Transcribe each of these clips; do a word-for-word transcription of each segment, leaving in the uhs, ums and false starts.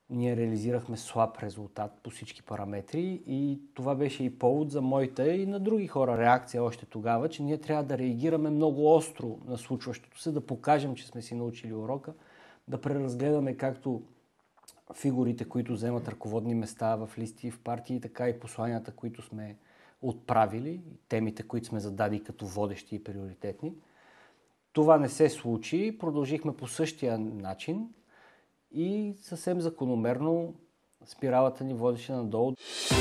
ние реализирахме слаб резултат по всички параметри и това беше и повод за моята и на други хора реакция още тогава, че ние трябва да реагираме много остро на случващото се, да покажем, че сме си научили урока, да преразгледаме както фигурите, които вземат ръководни места в листи в партии, така и посланията, които сме отправили, темите, които сме задали като водещи и приоритетни. Това не се случи, продължихме по същия начин и съвсем закономерно спиралата ни водеше надолу.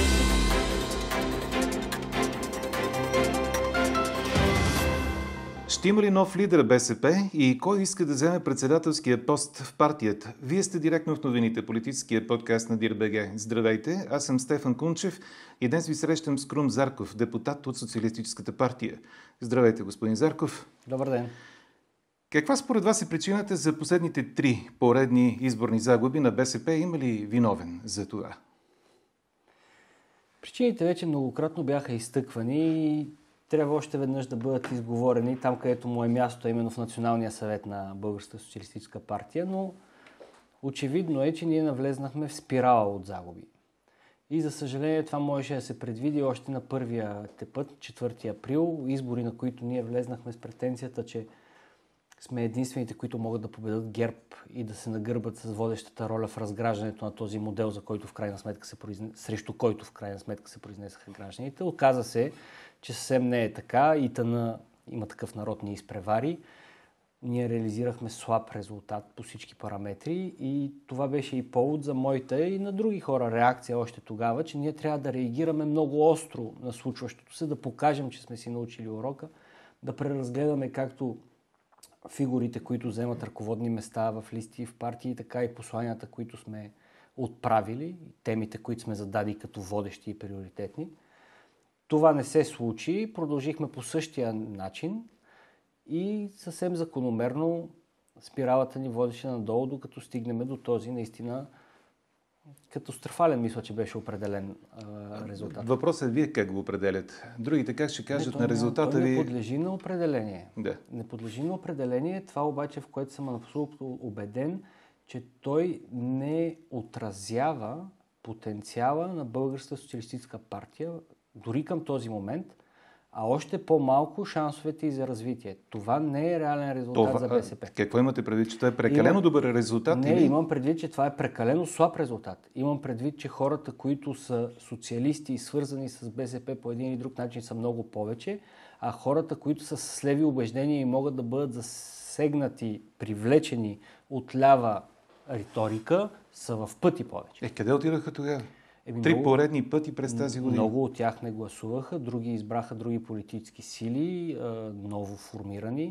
Ще има ли нов лидер БСП и кой иска да вземе председателския пост в партията? Вие сте директно в новините, политическия подкаст на Дир.бг. Здравейте, аз съм Стефан Кунчев и днес ви срещам с Крум Зарков, депутат от Социалистическата партия. Здравейте, господин Зарков. Добър ден. Каква според вас е причината за последните три поредни изборни загуби на БСП? Има ли виновен за това? Причините вече многократно бяха изтъквани и трябва още веднъж да бъдат изговорени там, където му е място, именно в Националния съвет на Българската социалистическа партия, но очевидно е, че ние навлезнахме в спирала от загуби. И за съжаление това можеше да се предвиди още на първия път, четвърти април, избори, на които ние влезнахме с претенцията, че сме единствените, които могат да победят ГЕРБ и да се нагърбат с водещата роля в разграждането на този модел, за който в крайна сметка се произне... срещу който в крайна сметка се произнесаха гражданите. Оказа се, че съвсем не е така и тъна има такъв народ ни изпревари. Ние реализирахме слаб резултат по всички параметри и това беше и повод за моята и на други хора реакция още тогава, че ние трябва да реагираме много остро на случващото се, да покажем, че сме си научили урока, да преразгледаме както фигурите, които вземат ръководни места в листи в партии, така и посланията, които сме отправили, темите, които сме задали като водещи и приоритетни. Това не се случи, продължихме по същия начин и съвсем закономерно спиралата ни водеше надолу, докато стигнем до този наистина катастрофален, мисля, че беше определен а, резултат. Въпросът е вие как го определят. Другите как ще кажат не, на резултата ви... ви? Не подлежи на определение. Да. Не подлежи на определение. Това обаче, в което съм абсолютно убеден, че той не отразява потенциала на Българската социалистическа партия дори към този момент, а още по-малко шансовете и за развитие. Това не е реален резултат това, за БСП. Какво имате предвид, че това е прекалено имам... добър резултат? Не, или? имам предвид, че това е прекалено слаб резултат. Имам предвид, че хората, които са социалисти и свързани с БСП по един или друг начин са много повече, а хората, които са с леви убеждения и могат да бъдат засегнати, привлечени от лява риторика, са в пъти повече. Е, къде отидаха тогава? Еми, Три много, поредни пъти през тази година. Много от тях не гласуваха, други избраха други политически сили, ново формирани,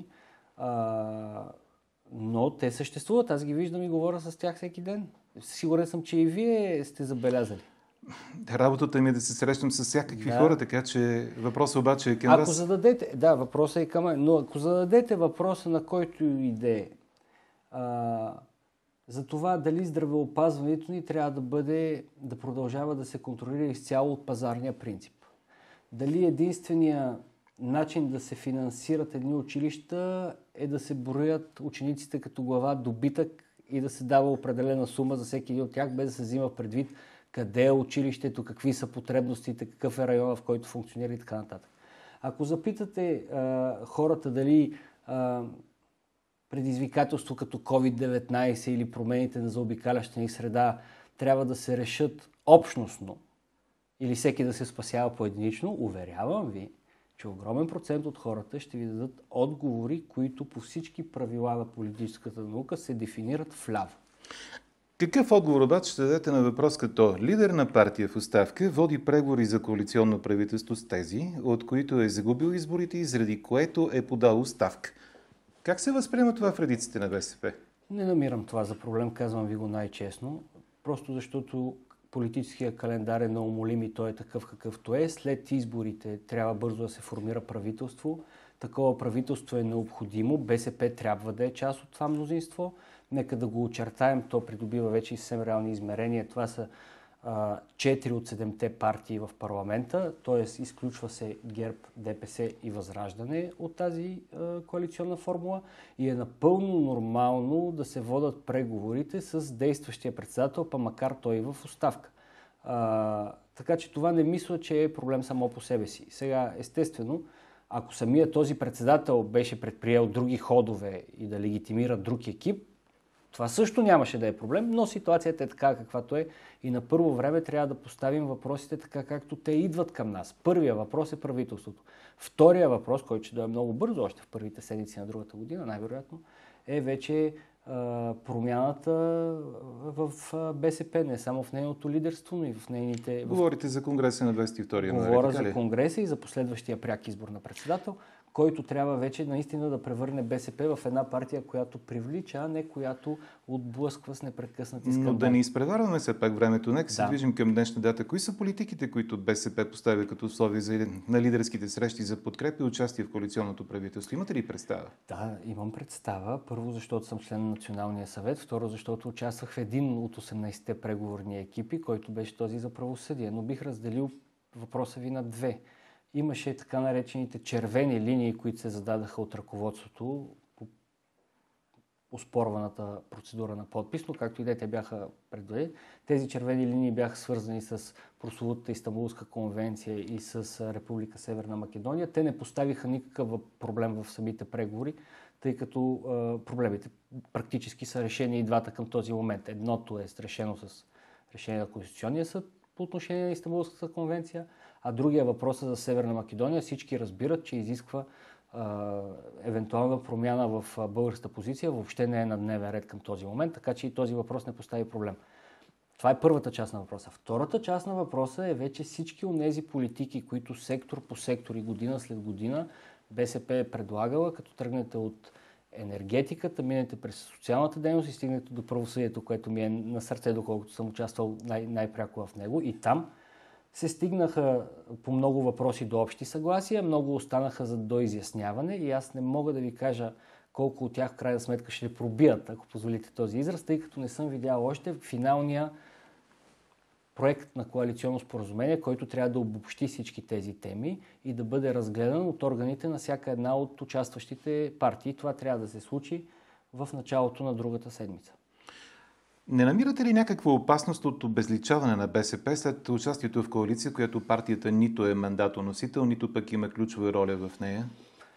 но те съществуват. Аз ги виждам и говоря с тях всеки ден. Сигурен съм, че и вие сте забелязали. Работата ми е да се срещам с всякакви да. хора, така че въпросът обаче е към ако вас. Зададете, да, въпросът е към мен, но ако зададете въпроса на който иде, а, за това дали здравеопазването ни трябва да бъде, да продължава да се контролира изцяло от пазарния принцип. Дали единствения начин да се финансират едни училища е да се броят учениците като глава добитък и да се дава определена сума за всеки един от тях, без да се взима предвид къде е училището, какви са потребностите, какъв е района, в който функционира и така нататък. Ако запитате а, хората дали а, предизвикателство като ковид деветнайсет или промените на заобикаляща ни среда трябва да се решат общностно или всеки да се спасява поединично, уверявам ви, че огромен процент от хората ще ви дадат отговори, които по всички правила на политическата наука се дефинират вляво. Какъв отговор обаче ще дадете на въпрос като лидер на партия в оставка води преговори за коалиционно правителство с тези, от които е загубил изборите и заради което е подал оставка? Как се възприема това в редиците на БСП? Не намирам това за проблем, казвам ви го най-честно. Просто защото политическия календар е неумолим и той е такъв какъвто е. След изборите трябва бързо да се формира правителство. Такова правителство е необходимо. БСП трябва да е част от това мнозинство. Нека да го очертаем. То придобива вече и съвсем реални измерения. Това са четири от седемте партии в парламента, т.е. изключва се ГЕРБ, ДПС и Възраждане от тази а, коалиционна формула и е напълно нормално да се водят преговорите с действащия председател, па макар той в оставка. А, така че това не мисля, че е проблем само по себе си. Сега, естествено, ако самия този председател беше предприел други ходове и да легитимира друг екип, това също нямаше да е проблем, но ситуацията е така, каквато е и на първо време трябва да поставим въпросите така, както те идват към нас. Първия въпрос е правителството. Втория въпрос, който ще дойде много бързо, още в първите седмици на другата година, най-вероятно, е вече а, промяната в а, БСП, не само в нейното лидерство, но и в нейните... Говорите за Конгреса на двадесет и втори януари. Говоря за Конгреса и за последващия пряк избор на председател, който трябва вече наистина да превърне БСП в една партия, която привлича, а не която отблъсква с непрекъснати скандали. Но да не изпреварваме все пак времето. Нека се да. движим към днешна дата. Кои са политиките, които БСП поставя като условия за, на лидерските срещи за подкрепа и участие в коалиционното правителство? Имате ли представа? Да, имам представа. Първо, защото съм член на Националния съвет. Второ, защото участвах в един от осемнадесетте преговорни екипи, който беше този за правосъдие. Но бих разделил въпроса ви на две. Имаше така наречените червени линии, които се зададаха от ръководството по оспорваната процедура на подпис, но както и да те бяха предвидени. Тези червени линии бяха свързани с прословутата Истанбулска конвенция и с Република Северна Македония. Те не поставиха никакъв проблем в самите преговори, тъй като а, проблемите практически са решени и двата към този момент. Едното е решено с решение на Конституционния съд по отношение на Истанбулската конвенция, а другия въпрос е за Северна Македония. Всички разбират, че изисква а, евентуална промяна в а, българската позиция. Въобще не е на дневен ред към този момент, така че и този въпрос не постави проблем. Това е първата част на въпроса. Втората част на въпроса е вече всички от тези политики, които сектор по сектор и година след година БСП е предлагала, като тръгнете от енергетиката, минете през социалната дейност и стигнете до правосъдието, което ми е на сърце, доколкото съм участвал най- най-пряко в него. И там се стигнаха по много въпроси до общи съгласия, много останаха за доизясняване и аз не мога да ви кажа колко от тях в крайна сметка ще пробият, ако позволите този израз, тъй като не съм видял още финалния проект на коалиционно споразумение, който трябва да обобщи всички тези теми и да бъде разгледан от органите на всяка една от участващите партии. Това трябва да се случи в началото на другата седмица. Не намирате ли някаква опасност от обезличаване на БСП след участието в коалиция, която партията нито е мандатоносител, нито пък има ключова роля в нея?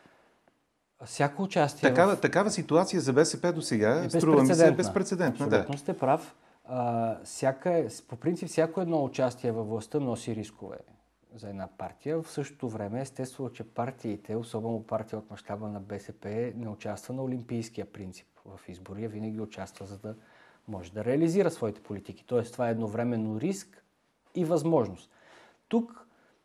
Всяко участие... Такава, в... такава ситуация за БСП до сега е струва ми се е безпрецедентна. Абсолютно Да. сте прав. А, всяка, по принцип, всяко едно участие във властта носи рискове за една партия. В същото време, естествено, че партиите, особено партия от мащаба на БСП, не участва на олимпийския принцип в избори, а винаги участва, за да може да реализира своите политики. Тоест, това е едновременно риск и възможност. Тук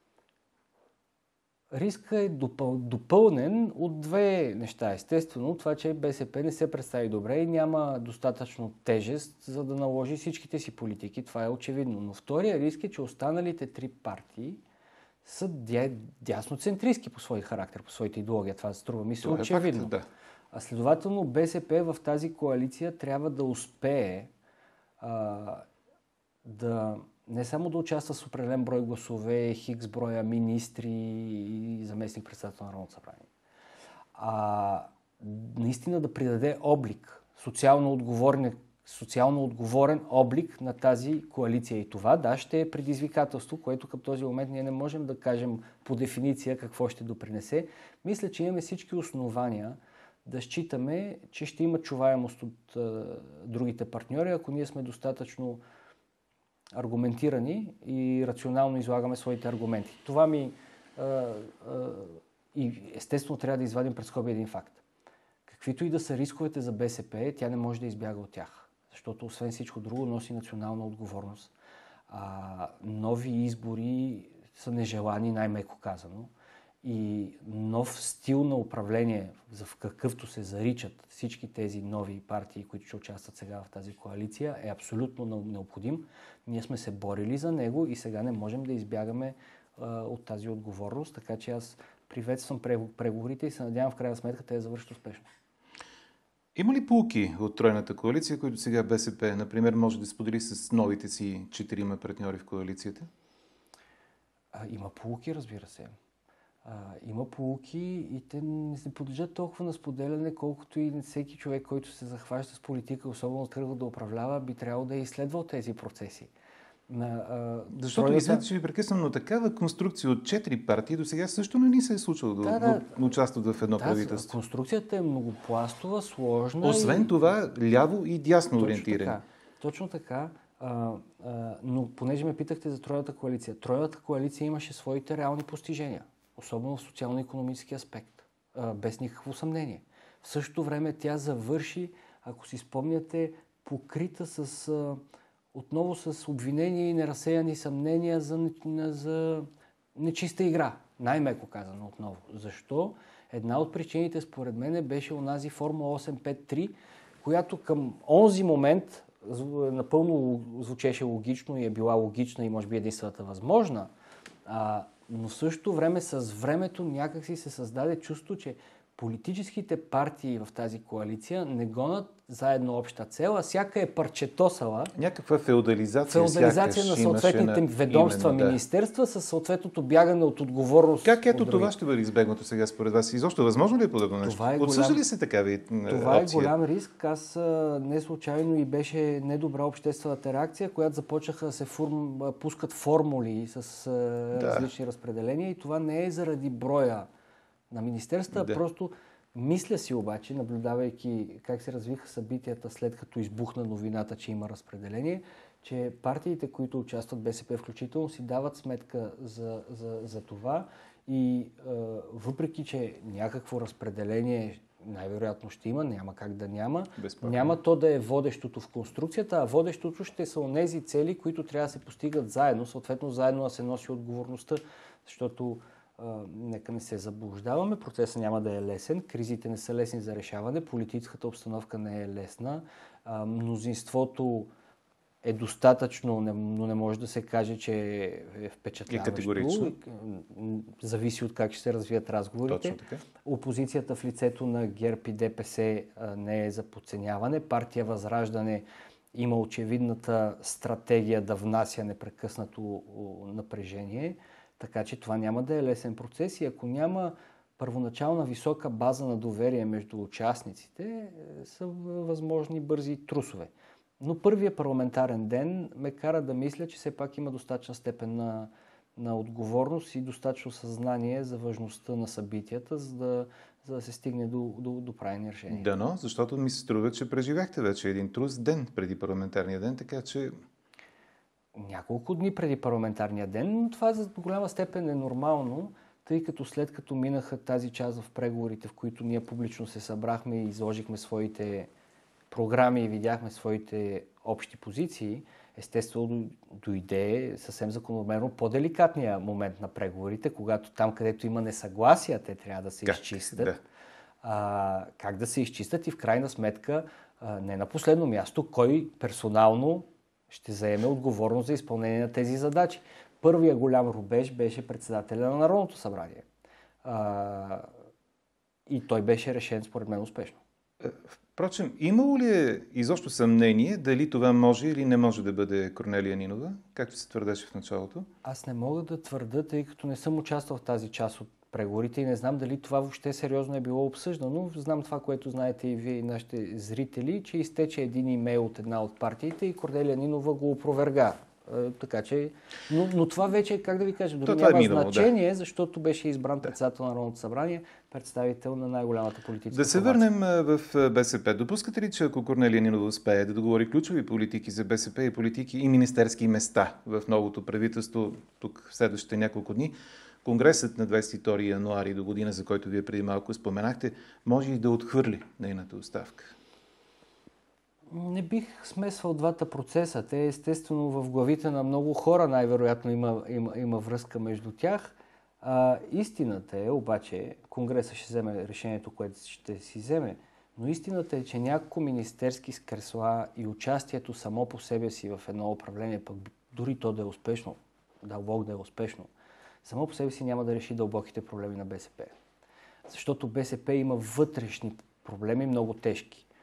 рискът е допъл... допълнен от две неща. Естествено, това, че БСП не се представи добре и няма достатъчно тежест, за да наложи всичките си политики. Това е очевидно. Но втория риск е, че останалите три партии са дя... дясноцентристки по свой характер, по своите идеология. Това струва ми се Това очевидно. Е факт, да. А следователно БСП в тази коалиция трябва да успее а, да не само да участва с определен брой гласове, хикс броя министри и заместник председател на Народното събрание, а наистина да придаде облик, социално отговорен, социално отговорен облик на тази коалиция. И това, да, ще е предизвикателство, което към този момент ние не можем да кажем по дефиниция какво ще допринесе. Мисля, че имаме всички основания да считаме, че ще има чуваемост от а, другите партньори, ако ние сме достатъчно аргументирани и рационално излагаме своите аргументи. Това ми... А, а, и естествено трябва да извадим пред скоби един факт. Каквито и да са рисковете за БСП, тя не може да избяга от тях. Защото освен всичко друго носи национална отговорност. А, нови избори са нежелани, най-меко казано. И нов стил на управление, за в какъвто се заричат всички тези нови партии, които ще участват сега в тази коалиция, е абсолютно необходим. Ние сме се борили за него и сега не можем да избягаме а, от тази отговорност, така че аз приветствам преговорите и се надявам в крайна сметка те да завършат успешно. Има ли поуки от тройната коалиция, които сега БСП, например, може да сподели с новите си четирима партньори в коалицията? А, има поуки, разбира се. А, има поуки и те не се подлежат толкова на споделяне, колкото и всеки човек, който се захваща с политика, особено тръгва да управлява, би трябвало да е изследвал тези процеси. На, а, Защото тройната... извинете, че ви прекъсвам, но такава конструкция от четири партии до сега също не ни се е случило да, да, да участват в едно да, правителство. Конструкцията е многопластова, сложна. Освен и... това, ляво и дясно точно ориентиране. Така, точно така. А, а, но понеже ме питахте за тройната коалиция. Тройната коалиция имаше своите реални постижения, особено в социално-икономически аспект, а, без никакво съмнение. В същото време тя завърши, ако си спомняте, покрита с... А, отново с обвинения и неразсеяни съмнения за, за нечиста игра. Най-меко казано отново. Защо? Една от причините, според мен, беше онази форма осем пет три, която към онзи момент напълно звучеше логично и е била логична и може би единствената възможна, а, но в същото време с времето някакси се създаде чувство, че политическите партии в тази коалиция не гонят заедно обща цел, а всяка е парчетосала. Някаква феодализация. Феодализация на съответните на... ведомства, именно, министерства, да. С съответното бягане от отговорност. Как ето това ще бъде избегнато сега според вас? Изобщо възможно ли е подобно нещо? Е Отсъжда ли се такава Това опция? е голям риск. Аз не случайно и беше недобра обществената реакция, която започнаха да се форм... пускат формули с да. различни разпределения и това не е заради броя на министерства, да. Просто мисля си обаче, наблюдавайки как се развиха събитията след като избухна новината, че има разпределение, че партиите, които участват, БСП включително, си дават сметка за, за, за това и е, въпреки, че някакво разпределение най-вероятно ще има, няма как да няма, Безпредно. Няма то да е водещото в конструкцията, а водещото ще са онези цели, които трябва да се постигат заедно, съответно заедно да се носи отговорността, защото Uh, нека не се заблуждаваме, процесът няма да е лесен, кризите не са лесни за решаване, политическата обстановка не е лесна, uh, мнозинството е достатъчно, но не може да се каже, че е впечатляващо. И категорично. Зависи от как ще се развият разговорите. Точно така. Опозицията в лицето на ГЕРБ и ДПС uh, не е за подценяване. Партия Възраждане има очевидната стратегия да внася непрекъснато напрежение. Така че това няма да е лесен процес и ако няма първоначална висока база на доверие между участниците, са възможни бързи трусове. Но първият парламентарен ден ме кара да мисля, че все пак има достатъчна степен на, на отговорност и достатъчно съзнание за важността на събитията, за да, за да се стигне до, до, до правилни решения. Дано, защото ми се струва, че преживяхте вече един трус ден преди парламентарния ден, така че... Няколко дни преди парламентарния ден, но това за голяма степен е нормално, тъй като след като минаха тази част в преговорите, в които ние публично се събрахме и изложихме своите програми и видяхме своите общи позиции, естествено дойде съвсем закономерно по-деликатния момент на преговорите, когато там, където има несъгласия, те трябва да се как? изчистят. Да. А, как да се изчистят и в крайна сметка, а, не на последно място, кой персонално ще заеме отговорност за изпълнение на тези задачи. Първия голям рубеж беше председателя на Народното събрание. А, и той беше решен, според мен, успешно. Впрочем, имало ли е изобщо съмнение дали това може или не може да бъде Корнелия Нинова, както се твърдеше в началото? Аз не мога да твърда, тъй като не съм участвал в тази част от преговорите и не знам дали това въобще сериозно е било обсъждано. Знам това, което знаете и вие и нашите зрители, че изтече един имейл от една от партиите и Корнелия Нинова го опроверга. Е, така че, но, но това вече, как да ви кажа, дори няма е минало, значение, да. Защото беше избран председател на Народното събрание, представител на най-голямата политическа Да се формация. Върнем в БСП. Допускате ли, че ако Корнелия Нинова успее да договори ключови политики за БСП и политики и министерски места в новото правителство, тук в следващите няколко дни, Конгресът на двадесет и втори януари до година, за който вие преди малко споменахте, може и да отхвърли нейната оставка? Не бих смесвал двата процеса. Те естествено в главите на много хора най-вероятно има, има, има връзка между тях. А, истината е, обаче, Конгресът ще вземе решението, което ще си вземе, но истината е, че няколко министерски кресла и участието само по себе си в едно управление, пък дори то да е успешно, да Бог да е успешно, само по себе си няма да реши дълбоките проблеми на БСП. Защото БСП има вътрешни проблеми, много тежки.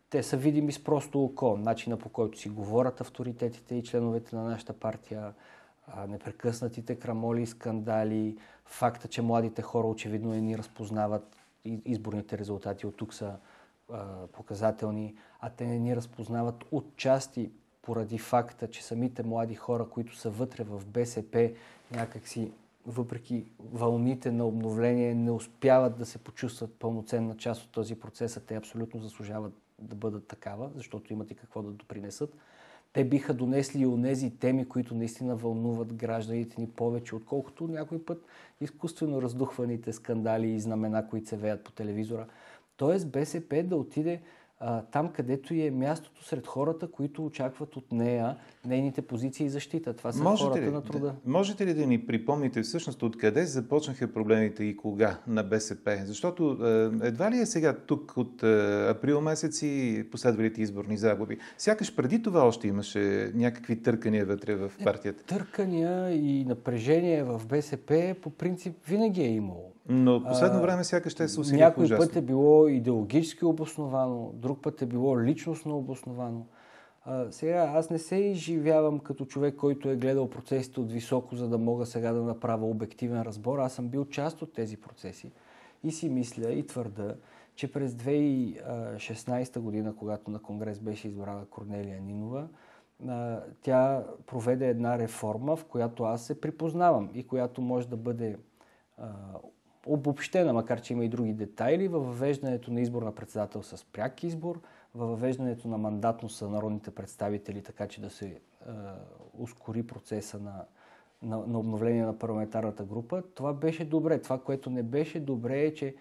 те са видими с просто око. Начина, по който си говорят авторитетите и членовете на нашата партия, непрекъснатите крамоли и скандали, факта, че младите хора очевидно не ни разпознават, изборните резултати от тук са а, показателни, а те не ни разпознават отчасти поради факта, че самите млади хора, които са вътре в БСП, някакси, въпреки вълните на обновление, не успяват да се почувстват пълноценна част от този процес, а те абсолютно заслужават да бъдат такава, защото имат и какво да допринесат. Те биха донесли и онези теми, които наистина вълнуват гражданите ни повече, отколкото някой път изкуствено раздухваните скандали и знамена, които се веят по телевизора. Тоест БСП да отиде а, там, където е мястото сред хората, които очакват от нея нейните позиции и защита. Това са можете хората ли, на труда. Да, можете ли да ни припомните всъщност откъде започнаха проблемите и кога на БСП? Защото е, едва ли е сега тук от е, април месец и последвалите изборни загуби? Сякаш преди това още имаше някакви търкания вътре в партията. Е, търкания и напрежение в БСП по принцип винаги е имало. Но в последно време сякаш те се усилиха някой ужасно. Път е било идеологически обосновано, друг път е било личностно обосновано. А, сега аз не се изживявам като човек, който е гледал процесите от високо, за да мога сега да направя обективен разбор. Аз съм бил част от тези процеси и си мисля и твърда, че през две хиляди и шестнадесета година, когато на конгрес беше избрана Корнелия Нинова, а, тя проведе една реформа, в която аз се припознавам и която може да бъде а, обобщена, макар че има и други детайли, във въвеждането на избор на председател с пряк избор, във въвеждането на мандатност на народните представители, така че да се е, ускори процеса на, на, на обновление на парламентарната група. Това беше добре. Това, което не беше добре е, че е,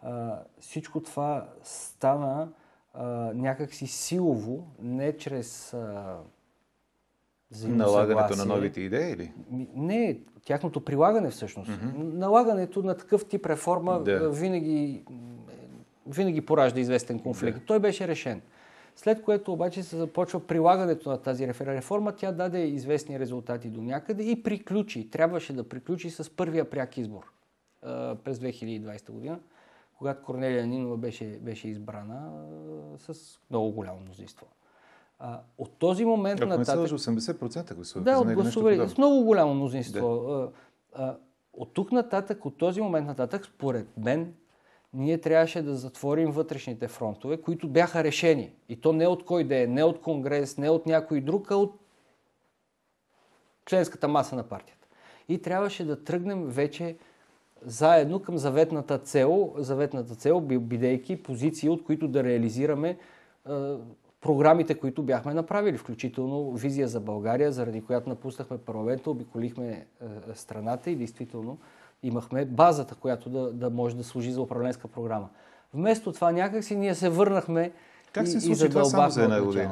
всичко това стана е, някакси силово, не чрез е, налагането на новите идеи или? Не, тяхното прилагане всъщност. Mm-hmm. Налагането на такъв тип реформа да. винаги, винаги поражда известен конфликт. Да. Той беше решен. След което обаче се започва прилагането на тази реформа, тя даде известни резултати до някъде и приключи. Трябваше да приключи с първия пряк избор а, през две хиляди и двадесета година, когато Корнелия Нинова беше, беше избрана а, с много голямо мнозинство. А, от този момент Ако нататък... Ако не се лъжа, осемдесет процента гласували. Да, от гласували с много голямо мнозинство. Да. А, а, от тук нататък, от този момент нататък, според мен, ние трябваше да затворим вътрешните фронтове, които бяха решени. И то не от кой да е, не от Конгрес, не от някой друг, а от членската маса на партията. И трябваше да тръгнем вече заедно към заветната цел, заветната цел, бидейки позиции, от които да реализираме а, програмите, които бяхме направили, включително визия за България, заради която напуснахме парламента, обиколихме е, страната и действително имахме базата, която да, да може да служи за управленска програма. Вместо това някакси ние се върнахме как и, се и случи това само за една година?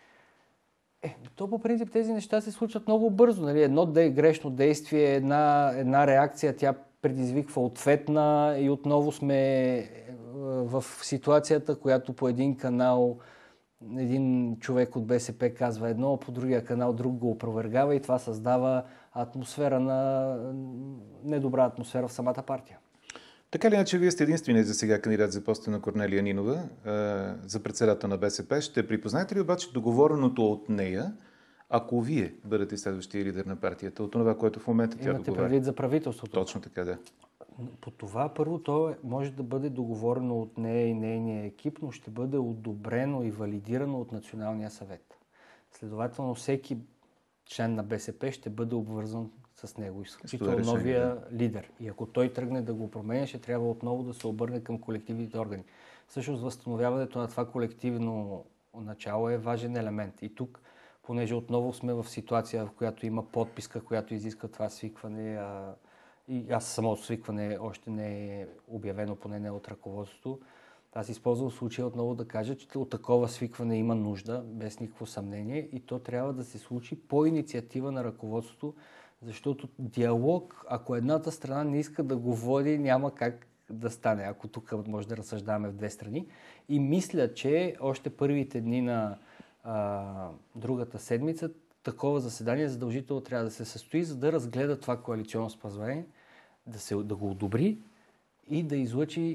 Е, то по принцип тези неща се случват много бързо. Нали? Едно де, грешно действие, една, една реакция, тя предизвиква ответна и отново сме в ситуацията, която по един канал един човек от БСП казва едно, по другия канал друг го опровергава и това създава атмосфера на недобра атмосфера в самата партия. Така ли иначе, вие сте единственият за сега кандидат за поста на Корнелия Нинова за председател на БСП. Ще припознаете ли обаче договореното от нея, ако вие бъдете следващия лидер на партията, от това, което в момента тя договаря? Имате предвид за правителството? Точно така, да. По това първо то може да бъде договорено от нея и нейния екип, но ще бъде одобрено и валидирано от Националния съвет. Следователно всеки член на БСП ще бъде обвързан с него, изключително новия лидер. И ако той тръгне да го променя, ще трябва отново да се обърне към колективните органи. Всъщност възстановяването на това колективно начало е важен елемент. И тук, понеже отново сме в ситуация, в която има подписка, която изисква това свикване, а, и аз самото свикване още не е обявено, поне не от ръководството, аз използвам случая отново да кажа, че от такова свикване има нужда, без никакво съмнение, и то трябва да се случи по инициатива на ръководството, защото диалог, ако едната страна не иска да го води, няма как да стане, ако тук може да разсъждаваме в две страни. И мисля, че още първите дни на а, другата седмица такова заседание задължително трябва да се състои, за да разгледа това коалиционно споразумение, да, се, да го одобри и да излъчи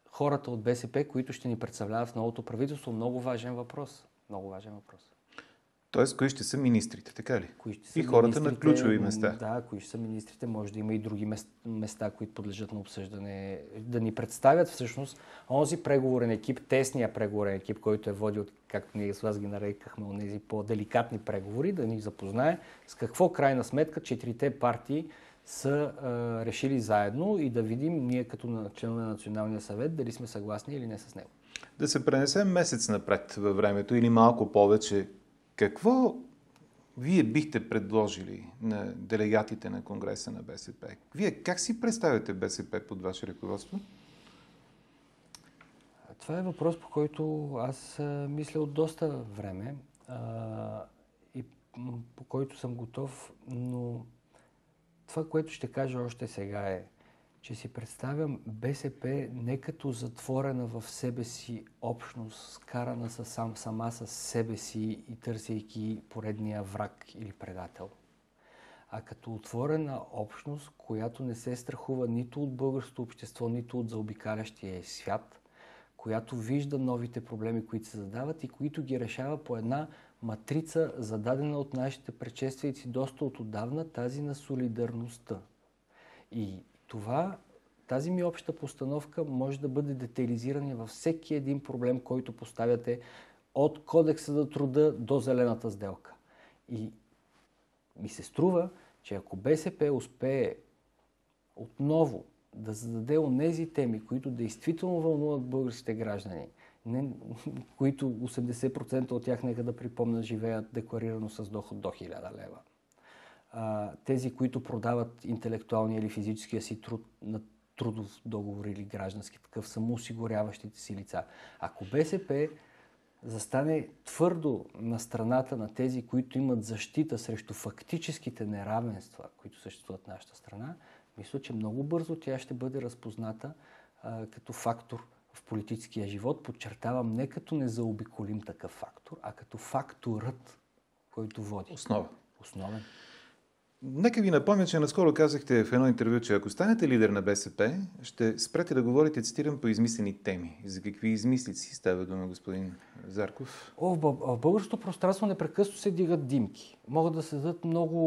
хората от БСП, които ще ни представляват в новото правителство? Много важен въпрос. Много важен въпрос. Тоест, кои ще са министрите, така ли? Кои ще са и хората на ключови места. Да, кои ще са министрите. Може да има и други места, които подлежат на обсъждане. Да ни представят всъщност онзи преговорен екип, тесния преговорен екип, който е водил, както ние с вас ги нарекахме, онези по-деликатни преговори, да ни запознае с какво крайна сметка четирите партии са а, решили заедно и да видим ние като членове на Националния съвет дали сме съгласни или не с него. Да се пренесем месец напред във времето или малко повече. Какво вие бихте предложили на делегатите на Конгреса на БСП? Вие как си представяте БСП под ваше ръководство? Това е въпрос, по който аз мисля от доста време а, и по който съм готов, но това, което ще кажа още сега е, че си представям БСП не като затворена в себе си общност, скарана сам, сама с себе си и търсейки поредния враг или предател, а като отворена общност, която не се страхува нито от българското общество, нито от заобикалящия свят, която вижда новите проблеми, които се задават и които ги решава по една матрица, зададена от нашите предшественици доста от отдавна, тази на солидарността. И това, тази ми обща постановка може да бъде детайлизирана във всеки един проблем, който поставяте от Кодекса за труда до Зелената сделка. И ми се струва, че ако БСП успее отново да зададе онези теми, които действително вълнуват българските граждани, не, които осемдесет процента от тях, нека да припомня, живеят декларирано с доход до хиляда лева. А, тези, които продават интелектуалния или физическия си труд на трудов договор или граждански такъв, самоосигуряващите си лица. Ако БСП застане твърдо на страната на тези, които имат защита срещу фактическите неравенства, които съществуват в нашата страна, мисля, че много бързо тя ще бъде разпозната а, като фактор в политическия живот. Подчертавам, не като незаобиколим такъв фактор, а като факторът, който води. Основа. Основен. Нека ви напомня, че наскоро казахте в едно интервю, че ако станете лидер на БСП, ще спрете да говорите, цитирам, по измислени теми. За какви измислици става дума, господин Зарков? О, в българското пространство непрекъснато се дигат димки. Могат да се дадат много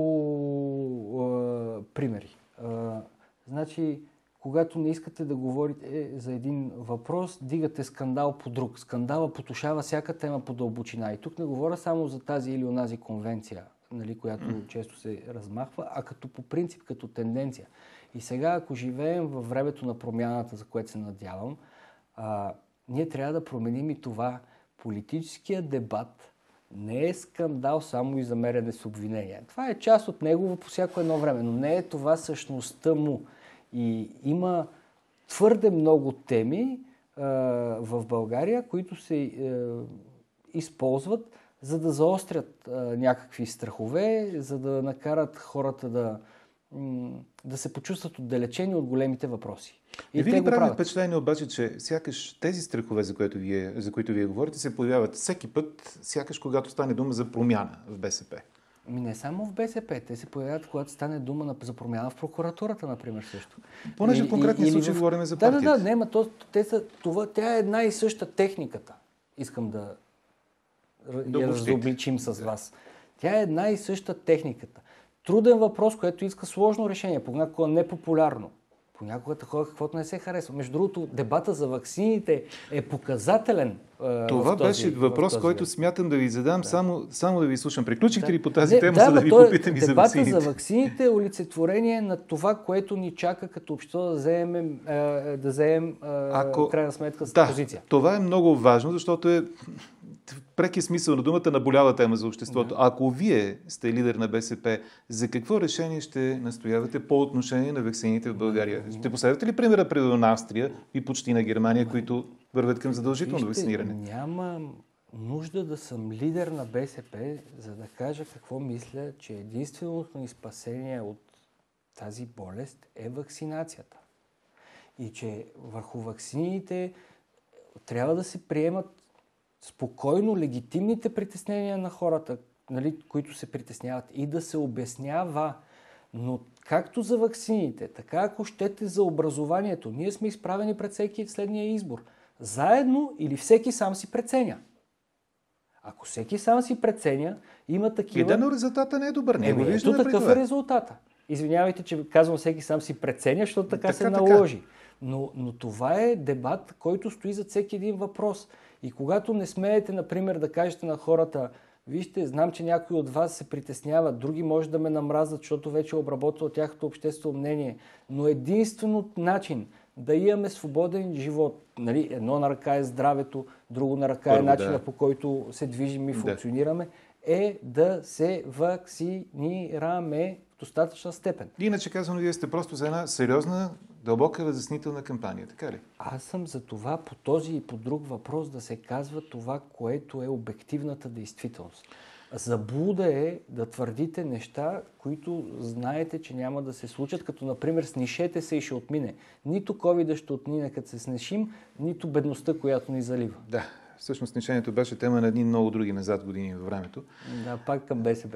а, примери. А, значи, когато не искате да говорите за един въпрос, дигате скандал по друг. Скандала потушава всяка тема по дълбочина. И тук не говоря само за тази или онази конвенция, нали, която mm. често се размахва, а като по принцип, като тенденция. И сега, ако живеем във времето на промяната, за което се надявам, а, ние трябва да променим и това. Политическият дебат не е скандал само и замеряне с обвинения. Това е част от него по всяко едно време, но не е това същността му. И има твърде много теми а, в България, които се а, използват, за да заострят а, някакви страхове, за да накарат хората да, м- да се почувстват отдалечени от големите въпроси. И, и ви ли прави впечатление обаче, че сякаш тези страхове, за които, вие, за които вие говорите, се появяват всеки път, сякаш когато стане дума за промяна в БСП? Ми не само в БСП, те се появяват, когато стане дума на, за промяна в прокуратурата, например, също. Понеже в конкретни случаи в... говорим за партията. Да, да, да, не, ма то, те са, това, тя е една и съща техниката. Искам да, да я разобличим с вас. Тя е една и съща техниката. Труден въпрос, който иска сложно решение, понякога непопулярно. Понякога такова, каквото не се харесва. Между другото, дебата за ваксините е показателен. Това в този, беше въпрос, в този... който смятам да ви задам, да. Само, само да ви слушам. Приключихте да. ли по тази не, тема, да, за да ви той, попитам и за ваксините? Дебата за ваксините е олицетворение на това, което ни чака като общество да вземем, да вземем Ако... крайна сметка с да, позиция. Това е много важно, защото е преки смисъл на думата наболява тема за обществото. Да. Ако вие сте лидер на БСП, за какво решение ще настоявате по отношение на ваксините в България? Ще последвате ли примера пред на Австрия и почти на Германия, които вървят към задължително вакциниране? Няма нужда да съм лидер на БСП, за да кажа какво мисля, че единственото ни спасение от тази болест е вакцинацията. И че върху ваксините трябва да се приемат спокойно легитимните притеснения на хората, нали, които се притесняват, и да се обяснява Но както за ваксините, така ако щете за образованието, ние сме изправени пред всеки следния избор. Заедно или всеки сам си преценя. Ако всеки сам си преценя, има такива... И да, но резултата не е добър. Не Еми, го виждаме ето при такъв това. е резултата. Извинявайте, че казвам всеки сам си преценя, защото така, така се така. наложи. Но, но това е дебат, който стои за всеки един въпрос. И когато не смеете, например, да кажете на хората: вижте, знам, че някои от вас се притесняват, други може да ме намразят, защото вече е обработвал тяхното обществено мнение. Но единствено начин да имаме свободен живот, нали, едно на ръка е здравето, друго на ръка Първо, е начина, да. по който се движим и Да. функционираме, е да се вакцинираме в достатъчна степен. Иначе казано, вие сте просто за една сериозна, дълбока разяснителна кампания, така ли? Аз съм за това по този и по друг въпрос да се казва това, което е обективната действителност. Заблуда е да твърдите неща, които знаете, че няма да се случат, като например снишете се и ще отмине. Нито ковида ще отмине като се снешим, нито бедността, която ни залива. Да, всъщност снишението беше тема на едни много други назад години във времето. Да, пак към БСП.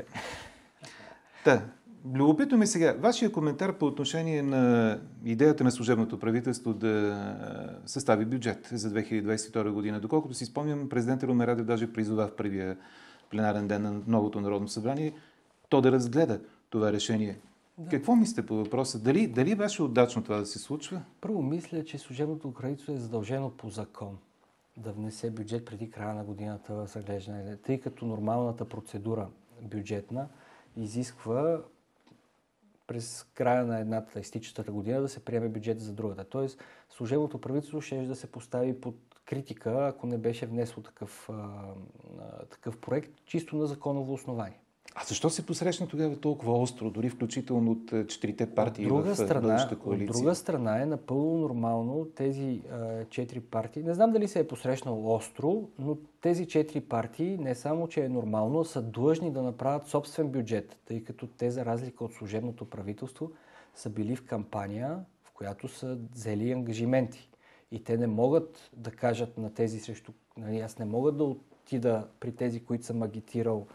Да. Любопитно ми сега, вашия коментар по отношение на идеята на служебното правителство да състави бюджет за две хиляди двадесет и втора година. Доколкото си спомням, президент Румен Радев даже призова в първия пленарен ден на новото Народно събрание то да разгледа това решение. Да. Какво мислите по въпроса? Дали, дали беше удачно това да се случва? Първо мисля, че служебното правителство е задължено по закон да внесе бюджет преди края на годината в разглеждане, тъй като нормалната процедура бюджетна изисква през края на едната изтичащата година да се приеме бюджет за другата. Тоест, служебното правителство ще да се постави под критика, ако не беше внесло такъв, а, такъв проект, чисто на законово основание. А защо се посрещна тогава толкова остро, дори включително от четирите партии в бъдещата коалиция? От друга страна е напълно нормално тези а, четири партии, не знам дали се е посрещнал остро, но тези четири партии не само, че е нормално, са длъжни да направят собствен бюджет, тъй като те, за разлика от служебното правителство, са били в кампания, в която са взели ангажименти. И те не могат да кажат на тези срещу... Нали, аз не мога да отида при тези, които съм агитирал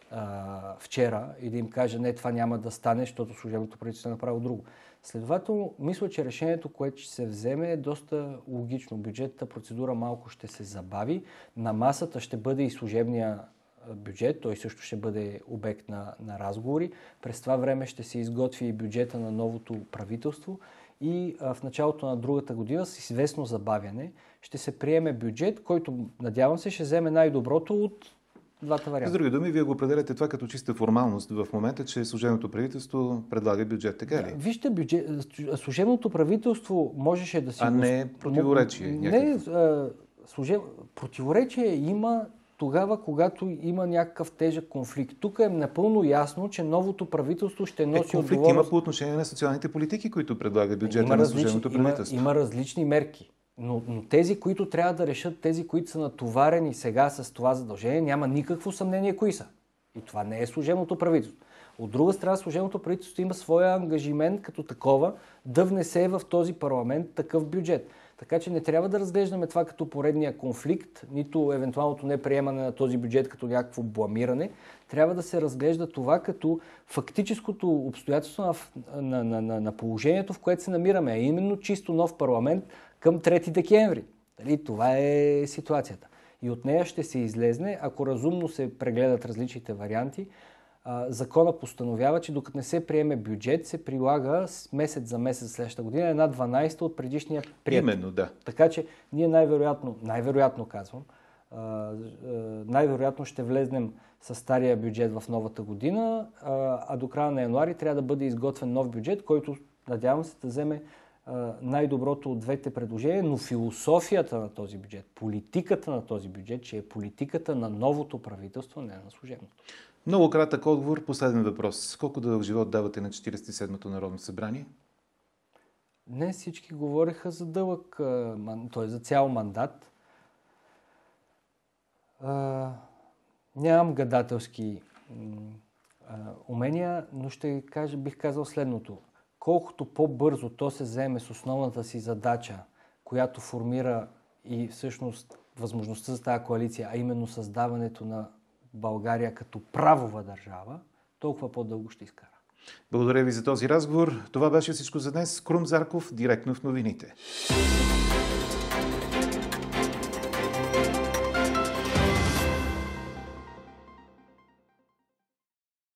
а, вчера и да им кажа: не, това няма да стане, защото служебното правителство е направило друго. Следователно, мисля, че решението, което ще се вземе, е доста логично. Бюджетната процедура малко ще се забави. На масата ще бъде и служебния бюджет, той също ще бъде обект на, на разговори. През това време ще се изготви и бюджета на новото правителство и а, в началото на другата година с известно забавяне ще се приеме бюджет, който, надявам се, ще вземе най-доброто от двата варианта. С други думи, вие го определяте това като чиста формалност в момента, че служебното правителство предлага бюджет, така ли? Вижте, бюджет, служебното правителство можеше да си... А не противоречие? Не, служеб... противоречие има тогава, когато има някакъв тежък конфликт. Тук е напълно ясно, че новото правителство ще носи е, конфликт отговорност. Има по отношение на социалните политики, които предлага бюджета има на различни, служебното правителство. Има, има различни мерки. Но, но тези, които трябва да решат, тези, които са натоварени сега с това задължение, няма никакво съмнение кои са. И това не е служебното правителство. От друга страна, служебното правителство има своя ангажимент като такова да внесе в този парламент такъв бюджет. Така че не трябва да разглеждаме това като поредния конфликт, нито евентуалното неприемане на този бюджет като някакво бламиране. Трябва да се разглежда това като фактическото обстоятелство на, на, на, на, на положението, в което се намираме, а именно чисто нов парламент към трети декември. Дали, това е ситуацията. И от нея ще се излезне, ако разумно се прегледат различните варианти. Закона постановява, че докато не се приеме бюджет, се прилага месец за месец следващата година една дванадесета от предишния приет. Именно, да. Така че ние най-вероятно, най-вероятно казвам, най-вероятно ще влезнем с стария бюджет в новата година, а до края на януари трябва да бъде изготвен нов бюджет, който, надявам се, да вземе най-доброто от двете предложения, но философията на този бюджет, политиката на този бюджет, че е политиката на новото правителство, не на служебното. Много кратък отговор. Последен въпрос. Колко дълъг живот давате на четиридесет и седмото Народно събрание? Днес всички говореха за дълъг, т.е. за цял мандат. А, нямам гадателски а, умения, но ще кажа, бих казал следното. Колкото по-бързо то се заеме с основната си задача, която формира и всъщност възможността за тази коалиция, а именно създаването на България като правова държава, толкова по-дълго ще изкара. Благодаря ви за този разговор. Това беше всичко за днес. Крум Зарков, директно в новините.